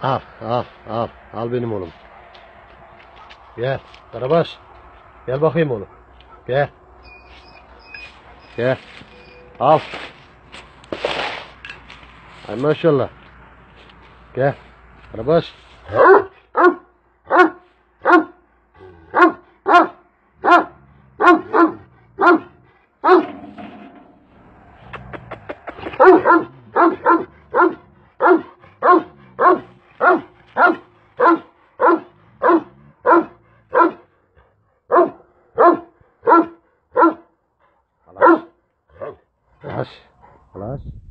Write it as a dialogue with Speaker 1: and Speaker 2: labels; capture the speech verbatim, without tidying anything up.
Speaker 1: Al, al, al. Al benim oğlum. Gel. Karabaş. Gel bakayım oğlum. Gel. Gel. Al. Ay maşallah. Gel. Karabaş. خلاص خلاص